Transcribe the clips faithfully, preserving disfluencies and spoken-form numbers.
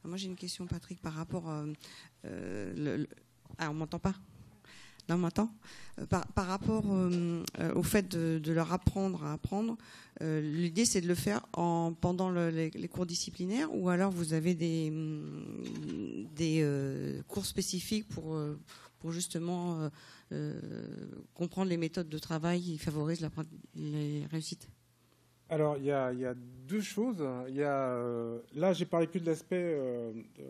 Moi, j'ai une question, Patrick, par rapport... Euh, euh, le, le... Ah, on m'entend pas ? Là, on m'entend ? euh, par, par rapport euh, euh, au fait de, de leur apprendre à apprendre, euh, l'idée, c'est de le faire en, pendant le, les, les cours disciplinaires, ou alors vous avez des, des euh, cours spécifiques pour, pour justement euh, euh, comprendre les méthodes de travail qui favorisent la, les réussites ? Alors, il y, y a deux choses. Il y a, euh, là, j'ai parlé plus de l'aspect euh,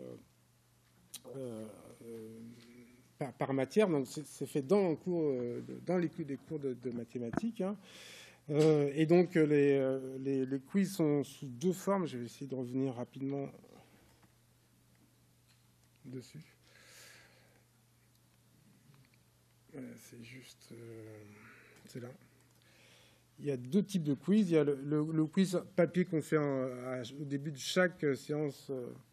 euh, euh, par, par matière, donc c'est fait dans, le cours, euh, dans les, les cours de, de mathématiques. Hein. Euh, et donc, les, les, les quiz sont sous deux formes. Je vais essayer de revenir rapidement dessus. Voilà, c'est juste... Euh, c'est là. Il y a deux types de quiz. Il y a le, le, le quiz papier qu'on fait en, à, au début de chaque séance,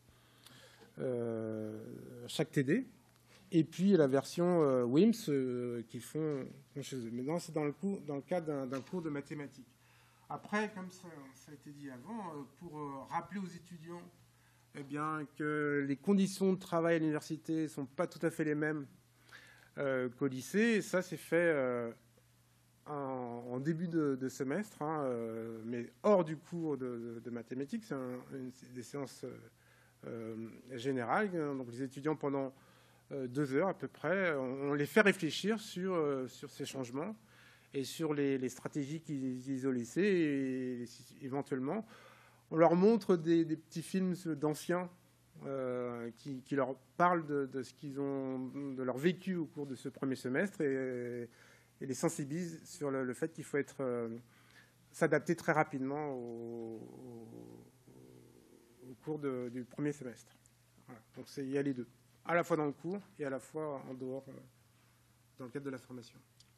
euh, chaque T D. Et puis la version euh, W I M S euh, qu'ils font, font chez eux. Maintenant, c'est dans le, cours, dans le cadre d'un cours de mathématiques. Après, comme ça, ça a été dit avant, euh, pour euh, rappeler aux étudiants eh bien, que les conditions de travail à l'université ne sont pas tout à fait les mêmes euh, qu'au lycée, et ça, c'est fait... Euh, En, en début de, de semestre, hein, euh, mais hors du cours de, de, de mathématiques, c'est un, des séances euh, générales. Donc les étudiants, pendant euh, deux heures à peu près, on, on les fait réfléchir sur, euh, sur ces changements et sur les, les stratégies qu'ils ont laissées. Et, et éventuellement, on leur montre des, des petits films d'anciens euh, qui, qui leur parlent de, de ce qu'ils ont, de leur vécu au cours de ce premier semestre. Et, et les sensibilise sur le, le fait qu'il faut être euh, s'adapter très rapidement au, au, au cours de, du premier semestre. Voilà. Donc il y a les deux, à la fois dans le cours et à la fois en dehors, euh, dans le cadre de la formation.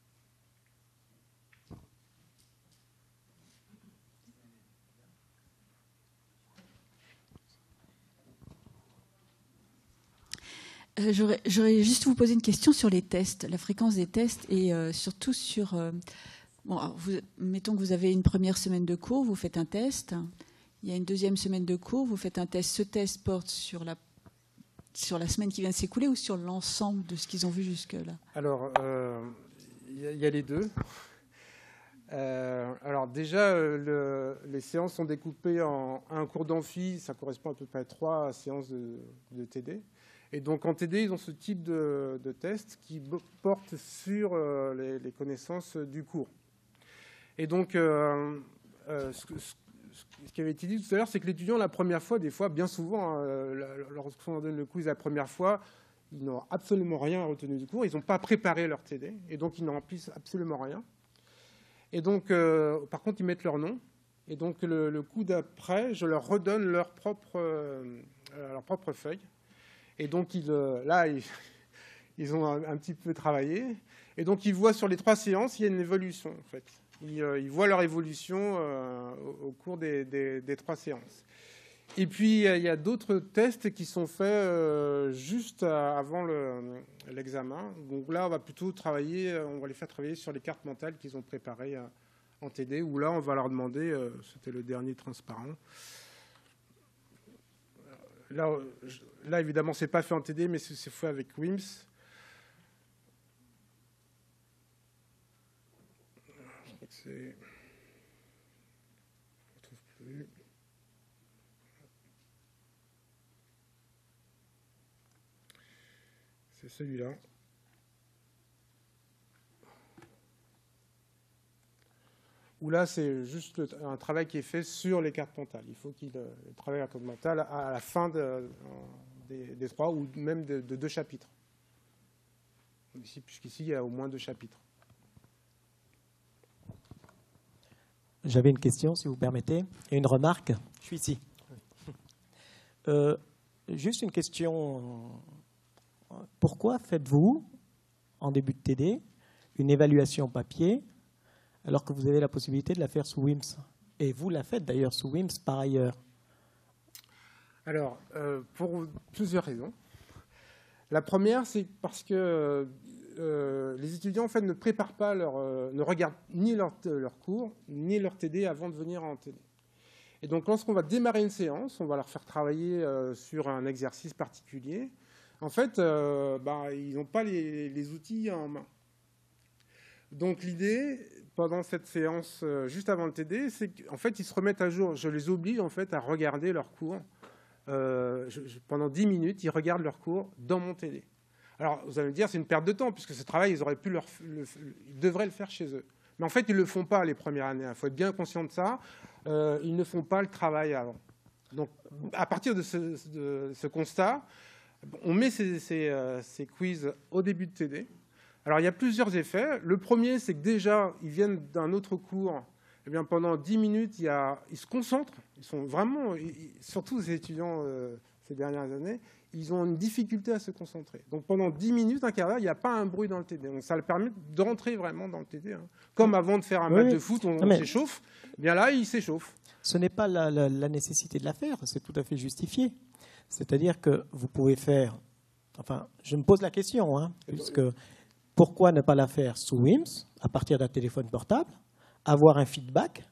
Euh, J'aurais, j'aurais juste vous poser une question sur les tests, la fréquence des tests et euh, surtout sur... Euh, bon, alors vous, mettons que vous avez une première semaine de cours, vous faites un test. Il y a une deuxième semaine de cours, vous faites un test. Ce test porte sur la, sur la semaine qui vient de s'écouler ou sur l'ensemble de ce qu'ils ont vu jusque-là? Alors, euh, il y, y a les deux. Euh, alors déjà, le, les séances sont découpées en un cours d'amphi, ça correspond à peu près à trois séances de, de T D. Et donc en T D, ils ont ce type de, de test qui porte sur euh, les, les connaissances du cours. Et donc, euh, euh, ce, ce, ce qui avait été dit tout à l'heure, c'est que l'étudiant, la première fois, des fois, bien souvent, euh, lorsqu'on donne le quiz la première fois, ils n'ont absolument rien retenu du cours, ils n'ont pas préparé leur T D, et donc ils n'en remplissent absolument rien. Et donc, euh, par contre, ils mettent leur nom, et donc le, le coup d'après, je leur redonne leur propre, euh, leur propre feuille. Et donc, ils, là, ils, ils ont un, un petit peu travaillé. Et donc, ils voient sur les trois séances, il y a une évolution, en fait. Ils, ils voient leur évolution euh, au, au cours des, des, des trois séances. Et puis, il y a d'autres tests qui sont faits euh, juste avant l'examen. Donc là, on va plutôt travailler, on va les faire travailler sur les cartes mentales qu'ils ont préparées euh, en T D, où là, on va leur demander, euh, c'était le dernier transparent. Là, là, évidemment, ce n'est pas fait en T D, mais c'est fait avec W I M S. Je crois que c'est... Je ne retrouve plus. C'est celui-là. Où là, c'est juste le, un travail qui est fait sur les cartes mentales. Il faut qu'il euh, travaille la carte mentale à la fin de, des, des trois ou même de, de deux chapitres. Ici, puisqu'ici, il y a au moins deux chapitres. J'avais une question, si vous permettez, et une remarque. Je suis ici. Euh, juste une question. Pourquoi faites-vous, en début de T D, une évaluation papier alors que vous avez la possibilité de la faire sous W I M S? Et vous la faites d'ailleurs sous W I M S par ailleurs. Alors, euh, pour plusieurs raisons. La première, c'est parce que euh, les étudiants en fait, ne préparent pas leur, euh, ne regardent ni leur, leur cours, ni leur T D avant de venir en T D. Et donc, lorsqu'on va démarrer une séance, on va leur faire travailler euh, sur un exercice particulier. En fait, euh, bah, ils n'ont pas les, les outils en main. Donc, l'idée, pendant cette séance, euh, juste avant le T D, c'est qu'en fait, ils se remettent à jour. Je les oblige, en fait, à regarder leurs cours. Euh, je, je, pendant dix minutes, ils regardent leurs cours dans mon T D. Alors, vous allez me dire, c'est une perte de temps, puisque ce travail, ils, auraient pu leur, le, ils devraient le faire chez eux. Mais en fait, ils ne le font pas les premières années. Il faut être bien conscient de ça. Euh, ils ne font pas le travail avant. Donc, à partir de ce, de ce constat, on met ces, ces, euh, ces quiz au début de T D. Alors, il y a plusieurs effets. Le premier, c'est que déjà, ils viennent d'un autre cours. Eh bien, pendant dix minutes, il y a, ils se concentrent. Ils sont vraiment, ils, surtout les étudiants euh, ces dernières années, ils ont une difficulté à se concentrer. Donc, pendant dix minutes, un quart d'heure, il n'y a pas un bruit dans le T D. Donc, ça leur permet d'entrer vraiment dans le T D. Hein. Comme avant de faire un oui, match de foot, on, on mais... s'échauffe. Eh bien là, ils s'échauffent. Ce n'est pas la, la, la nécessité de la faire, c'est tout à fait justifié. C'est-à-dire que vous pouvez faire... Enfin, je me pose la question, hein, puisque pourquoi ne pas la faire sous WIMS, à partir d'un téléphone portable, avoir un feedback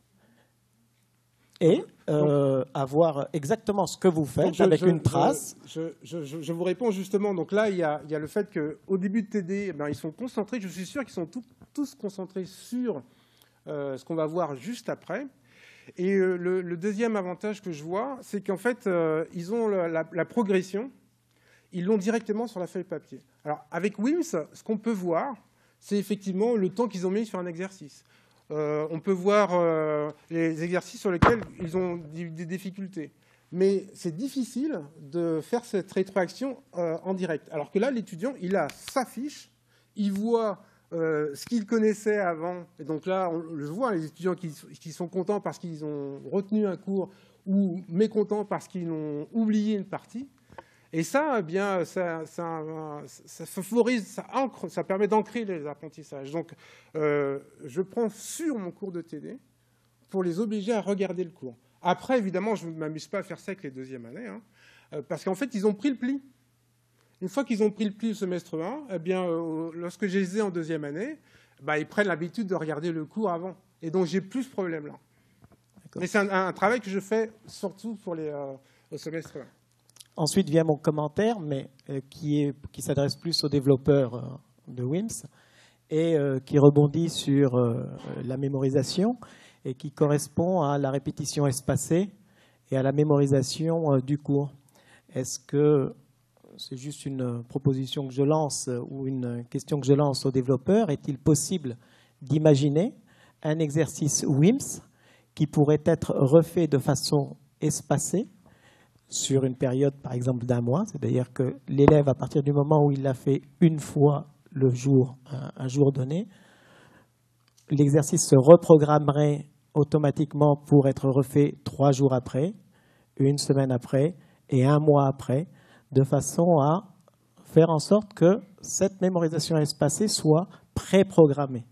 et euh, avoir exactement ce que vous faites je, avec je, une trace. Je, je, je, je vous réponds justement. Donc là, il y a, il y a le fait qu'au début de T D, eh bien, ils sont concentrés. Je suis sûr qu'ils sont tout, tous concentrés sur euh, ce qu'on va voir juste après. Et euh, le, le deuxième avantage que je vois, c'est qu'en fait, euh, ils ont la, la, la progression. Ils l'ont directement sur la feuille papier. Alors, avec WIMS, ce qu'on peut voir, c'est effectivement le temps qu'ils ont mis sur un exercice. Euh, on peut voir euh, les exercices sur lesquels ils ont des, des difficultés. Mais c'est difficile de faire cette rétroaction euh, en direct. Alors que là, l'étudiant, il a sa fiche, il voit euh, ce qu'il connaissait avant. Et donc là, on le voit, les étudiants qui, qui sont contents parce qu'ils ont retenu un cours ou mécontents parce qu'ils ont oublié une partie. Et ça, eh bien, ça, ça, ça favorise, ça, ancre, ça permet d'ancrer les apprentissages. Donc, euh, je prends sur mon cours de T D pour les obliger à regarder le cours. Après, évidemment, je ne m'amuse pas à faire ça avec les deuxièmes années, hein, parce qu'en fait, ils ont pris le pli. Une fois qu'ils ont pris le pli au semestre un, eh bien, euh, lorsque je les ai en deuxième année, bah, ils prennent l'habitude de regarder le cours avant. Et donc, j'ai plus ce problème-là. Mais c'est un, un travail que je fais surtout pour les, euh, au semestre un. Ensuite vient mon commentaire, mais euh, qui, est, qui s'adresse plus aux développeurs euh, de WIMS et euh, qui rebondit sur euh, la mémorisation et qui correspond à la répétition espacée et à la mémorisation euh, du cours. Est-ce que c'est juste une proposition que je lance ou une question que je lance aux développeurs? Est-il possible d'imaginer un exercice WIMS qui pourrait être refait de façon espacée sur une période, par exemple, d'un mois, c'est-à-dire que l'élève, à partir du moment où il l'a fait une fois le jour, un, un jour donné, l'exercice se reprogrammerait automatiquement pour être refait trois jours après, une semaine après et un mois après, de façon à faire en sorte que cette mémorisation espacée soit préprogrammée.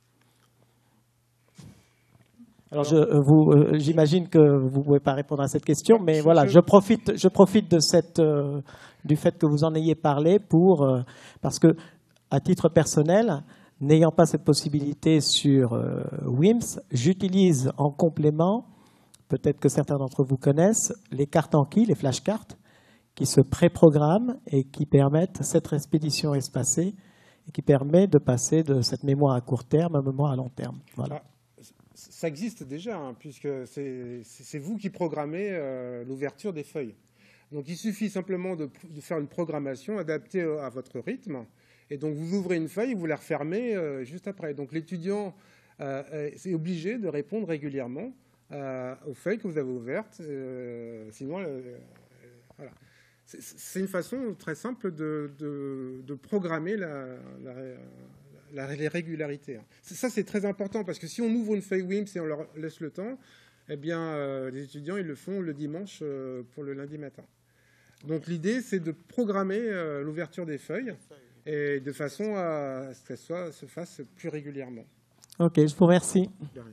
Alors, je, vous, euh, j'imagine que vous ne pouvez pas répondre à cette question, mais je, voilà, je, je profite, je profite de cette, euh, du fait que vous en ayez parlé pour, euh, parce que, à titre personnel, n'ayant pas cette possibilité sur euh, WIMS, j'utilise en complément, peut-être que certains d'entre vous connaissent, les cartes Anki, les flashcards, qui se préprogramment et qui permettent cette expédition espacée et qui permet de passer de cette mémoire à court terme à une mémoire à long terme. Voilà. Ça existe déjà, hein, puisque c'est, c'est vous qui programmez euh, l'ouverture des feuilles. Donc il suffit simplement de, de faire une programmation adaptée à votre rythme. Et donc vous ouvrez une feuille et vous la refermez euh, juste après. Donc l'étudiant euh, est obligé de répondre régulièrement euh, aux feuilles que vous avez ouvertes. Euh, sinon, euh, voilà. C'est, c'est une façon très simple de, de, de programmer la, la, la, les régularités. Ça, c'est très important parce que si on ouvre une feuille WIMS et on leur laisse le temps, eh bien, euh, les étudiants, ils le font le dimanche euh, pour le lundi matin. Donc, l'idée, c'est de programmer euh, l'ouverture des feuilles et de façon à ce qu'elle soit, se fasse plus régulièrement. OK, je vous remercie.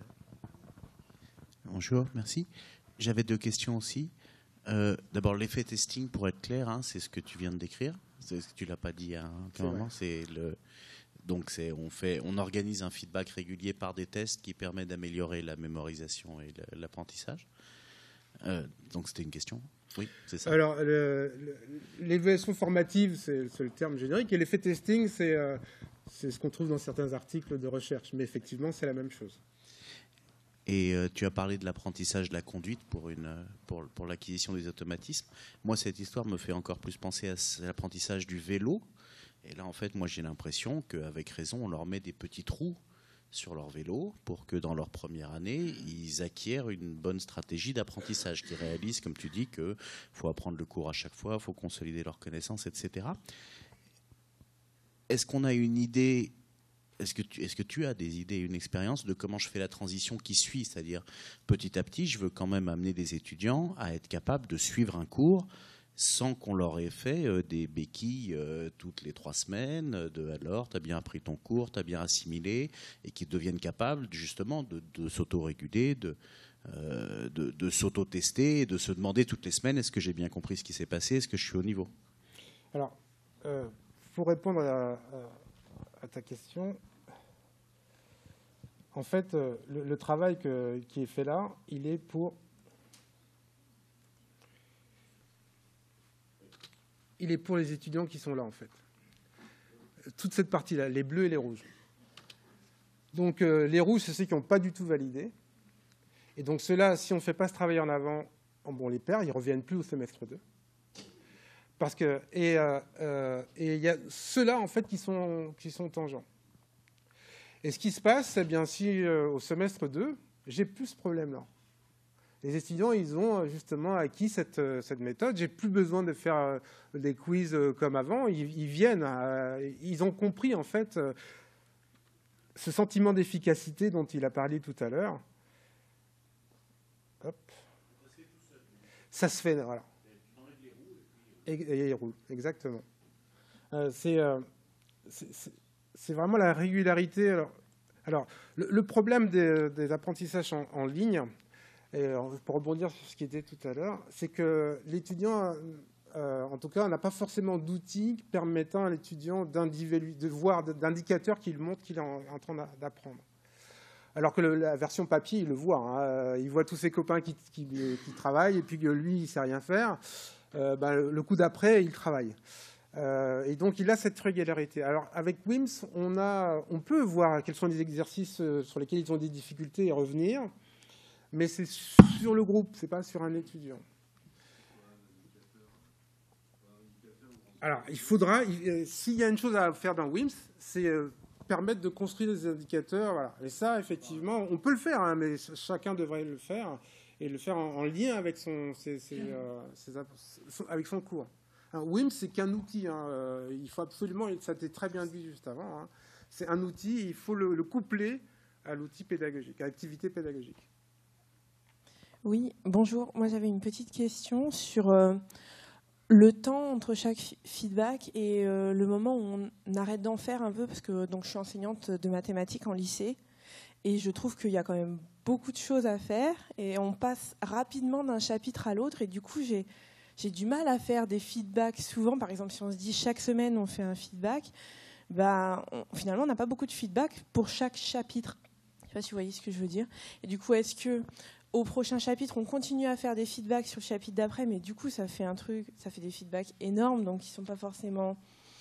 Bonjour, merci. J'avais deux questions aussi. Euh, d'abord, l'effet testing, pour être clair, hein, c'est ce que tu viens de décrire. C'est ce que tu ne l'as pas dit à un moment. C'est le... Donc, c'est, on, fait, on organise un feedback régulier par des tests qui permet d'améliorer la mémorisation et l'apprentissage. Euh, donc c'était une question. Oui, c'est ça. Alors, l'évaluation formative, c'est le terme générique, et l'effet testing, c'est euh, ce qu'on trouve dans certains articles de recherche. Mais effectivement, c'est la même chose. Et euh, tu as parlé de l'apprentissage de la conduite pour, une, pour, pour l'acquisition des automatismes. Moi, cette histoire me fait encore plus penser à l'apprentissage du vélo. Et là, en fait, moi, j'ai l'impression qu'avec raison, on leur met des petits trous sur leur vélo pour que dans leur première année, ils acquièrent une bonne stratégie d'apprentissage, qu'ils réalisent, comme tu dis, qu'il faut apprendre le cours à chaque fois, il faut consolider leurs connaissances, et cetera. Est-ce qu'on a une idée, est-ce que, tu, est-ce que tu as des idées, une expérience de comment je fais la transition qui suit? C'est-à-dire, petit à petit, je veux quand même amener des étudiants à être capables de suivre un cours sans qu'on leur ait fait euh, des béquilles euh, toutes les trois semaines, euh, de alors, tu as bien appris ton cours, tu as bien assimilé, et qu'ils deviennent capables justement de, de s'auto-réguler, de, euh, de, de s'auto-tester, et de se demander toutes les semaines, est-ce que j'ai bien compris ce qui s'est passé, est-ce que je suis au niveau? Alors, euh, pour répondre à, à, à ta question, en fait, euh, le, le travail que, qui est fait là, il est pour... il est pour les étudiants qui sont là, en fait. Toute cette partie-là, les bleus et les rouges. Donc, euh, les rouges, c'est ceux qui n'ont pas du tout validé. Et donc, ceux-là, si on ne fait pas ce travail en avant, bon, on les perd, ils ne reviennent plus au semestre deux. Parce que, et euh, euh, et il y a ceux-là, en fait, qui sont, qui sont tangents. Et ce qui se passe, c'est bien si euh, au semestre deux, j'ai plus ce problème-là. Les étudiants, ils ont justement acquis cette, cette méthode. J'ai plus besoin de faire des quiz comme avant. Ils, ils viennent, à, ils ont compris en fait ce sentiment d'efficacité dont il a parlé tout à l'heure. Hop. Ça se fait, voilà. Et, et il roule, exactement. Euh, c'est, euh, c'est vraiment la régularité. Alors, alors le, le problème des, des apprentissages en, en ligne. Et pour rebondir sur ce qui était tout à l'heure, c'est que l'étudiant, euh, en tout cas, n'a pas forcément d'outils permettant à l'étudiant de voir, d'indicateurs qui le montrent qu'il est en, en train d'apprendre. Alors que le, la version papier, il le voit. Hein, il voit tous ses copains qui, qui, qui travaillent, et puis que lui, il ne sait rien faire. Euh, ben, le coup d'après, il travaille. Euh, et donc, il a cette régularité. Alors, avec WIMS, on, a, on peut voir quels sont les exercices sur lesquels ils ont des difficultés et revenir. Mais c'est sur le groupe, ce n'est pas sur un étudiant. Alors, il faudra, s'il y a une chose à faire dans WIMS, c'est permettre de construire des indicateurs. Voilà. Et ça, effectivement, on peut le faire, hein, mais chacun devrait le faire, et le faire en, en lien avec son, ses, ses, euh, ses, avec son cours. Hein, WIMS, c'est qu'un outil. Hein, il faut absolument, ça a été très bien dit juste avant, hein, c'est un outil, il faut le, le coupler à l'outil pédagogique, à l'activité pédagogique. Oui, bonjour. Moi, j'avais une petite question sur euh, le temps entre chaque feedback et euh, le moment où on arrête d'en faire un peu, parce que donc, je suis enseignante de mathématiques en lycée et je trouve qu'il y a quand même beaucoup de choses à faire et on passe rapidement d'un chapitre à l'autre et du coup, j'ai, j'ai du mal à faire des feedbacks souvent. Par exemple, si on se dit chaque semaine, on fait un feedback, bah, on, finalement, on n'a pas beaucoup de feedback pour chaque chapitre. Je ne sais pas si vous voyez ce que je veux dire. Et du coup, est-ce que au prochain chapitre, on continue à faire des feedbacks sur le chapitre d'après, mais du coup, ça fait un truc, ça fait des feedbacks énormes, donc qui sont pas forcément,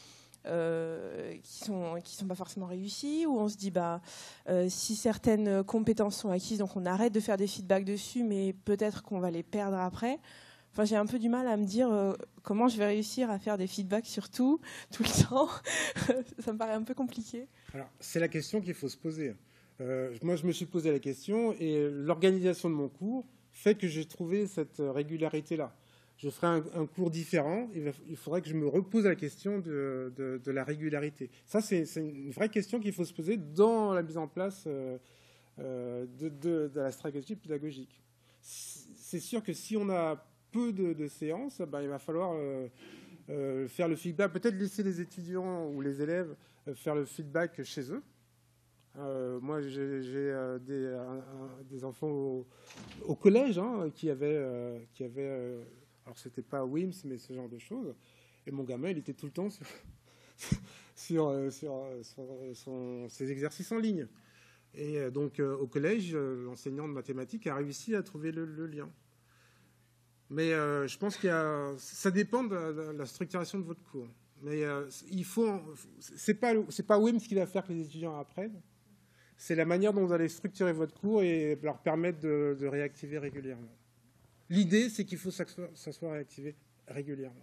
euh, qui sont, qui sont pas forcément réussis. Ou on se dit, bah, euh, si certaines compétences sont acquises, donc on arrête de faire des feedbacks dessus, mais peut-être qu'on va les perdre après. Enfin, j'ai un peu du mal à me dire euh, comment je vais réussir à faire des feedbacks sur tout, tout le temps. Ça me paraît un peu compliqué. Alors, c'est la question qu'il faut se poser. Euh, moi, je me suis posé la question et l'organisation de mon cours fait que j'ai trouvé cette régularité-là. Je ferai un, un cours différent et il faudrait que je me repose la question de, de, de la régularité. Ça, c'est, c'est une vraie question qu'il faut se poser dans la mise en place euh, de, de, de la stratégie pédagogique. C'est sûr que si on a peu de, de séances, ben, il va falloir euh, euh, faire le feedback, peut-être laisser les étudiants ou les élèves euh, faire le feedback chez eux. Euh, moi, j'ai, j'ai euh, des, un, un, des enfants au, au collège hein, qui avaient, euh, qui avaient euh, alors c'était pas WIMS, mais ce genre de choses. Et mon gamin, il était tout le temps sur, sur, euh, sur, sur son, ses exercices en ligne. Et euh, donc, euh, au collège, euh, l'enseignant de mathématiques a réussi à trouver le, le lien. Mais euh, je pense qu'il y a, ça dépend de la, de la structuration de votre cours. Mais euh, il faut, c'est pas, c'est pas WIMS qui va faire que les étudiants apprennent. C'est la manière dont vous allez structurer votre cours et leur permettre de, de réactiver régulièrement. L'idée, c'est qu'il faut que ça soit, ça soit réactivé régulièrement.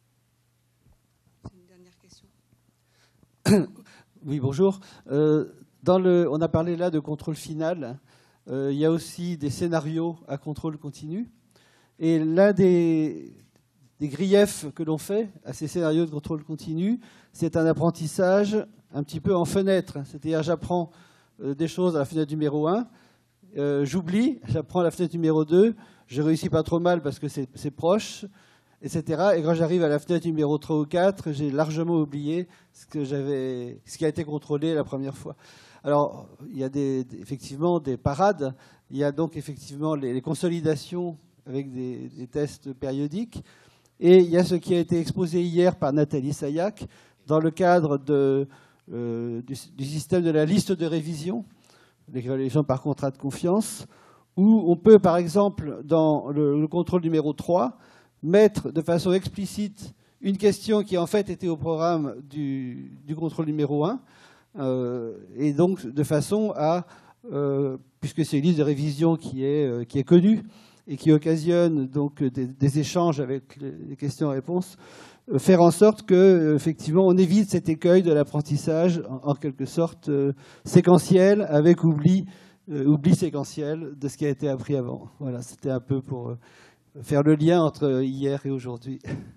C'est une dernière question. Oui, bonjour. Euh, dans le, on a parlé là de contrôle final. Euh, il y a aussi des scénarios à contrôle continu. Et l'un des, des griefs que l'on fait à ces scénarios de contrôle continu, c'est un apprentissage un petit peu en fenêtre. C'est-à-dire, j'apprends euh, des choses à la fenêtre numéro un, euh, j'oublie, j'apprends à la fenêtre numéro deux, je réussis pas trop mal parce que c'est proche, et cetera. Et quand j'arrive à la fenêtre numéro trois ou quatre, j'ai largement oublié ce, que j'avais, ce qui a été contrôlé la première fois. Alors, il y a des, effectivement des parades. Il y a donc effectivement les, les consolidations avec des, des tests périodiques. Et il y a ce qui a été exposé hier par Nathalie Sayac dans le cadre de, euh, du, du système de la liste de révision, l'évaluation par contrat de confiance, où on peut, par exemple, dans le, le contrôle numéro trois, mettre de façon explicite une question qui en fait était au programme du, du contrôle numéro un, euh, et donc de façon à, euh, puisque c'est une liste de révision qui est, euh, qui est connue et qui occasionne donc des, des échanges avec les questions-réponses, euh, faire en sorte que euh, effectivement on évite cet écueil de l'apprentissage en, en quelque sorte euh, séquentiel avec oubli, euh, oubli séquentiel de ce qui a été appris avant. Voilà, c'était un peu pour euh, faire le lien entre hier et aujourd'hui.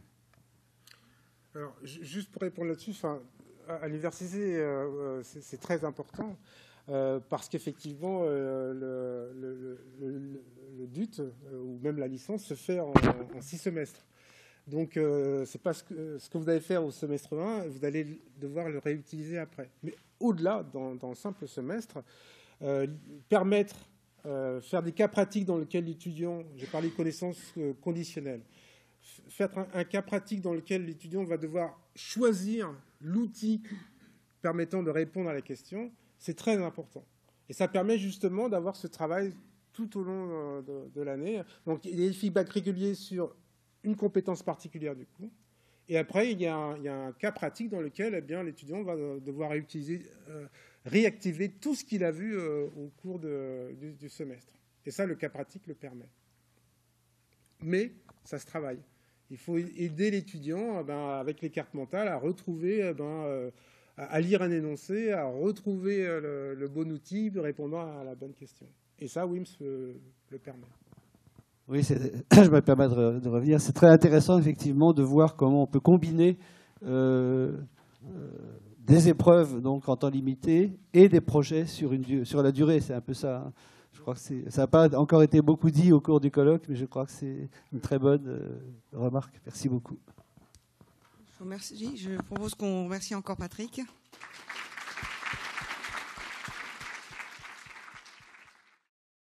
Alors, juste pour répondre là-dessus, enfin, à l'université, euh, c'est très important euh, parce qu'effectivement, euh, le, le, le, le D U T euh, ou même la licence se fait en, en six semestres. Donc, euh, c'est pas ce que, ce que vous allez faire au semestre un, vous allez devoir le réutiliser après. Mais au-delà, dans, dans le simple semestre, euh, permettre, euh, faire des cas pratiques dans lesquels l'étudiant, j'ai parlé de connaissances euh, conditionnelles, faire un, un cas pratique dans lequel l'étudiant va devoir choisir l'outil permettant de répondre à la question, c'est très important. Et ça permet justement d'avoir ce travail tout au long de, de l'année. Donc, il y a des feedbacks réguliers sur une compétence particulière du coup. Et après, il y a un, il y a un cas pratique dans lequel eh bien, l'étudiant va devoir réutiliser, euh, réactiver tout ce qu'il a vu euh, au cours de, du, du semestre. Et ça, le cas pratique le permet. Mais ça se travaille. Il faut aider l'étudiant eh ben, avec les cartes mentales à retrouver, eh ben, euh, à lire un énoncé, à retrouver le, le bon outil répondant à la bonne question. Et ça, WIMS le, le permet. Oui, je me permets de, de revenir. C'est très intéressant, effectivement, de voir comment on peut combiner euh, euh, des épreuves donc, en temps limité et des projets sur, une, sur la durée. C'est un peu ça. Hein. Je crois que ça n'a pas encore été beaucoup dit au cours du colloque, mais je crois que c'est une très bonne euh, remarque. Merci beaucoup. Je vous remercie. Je propose qu'on remercie encore Patrick.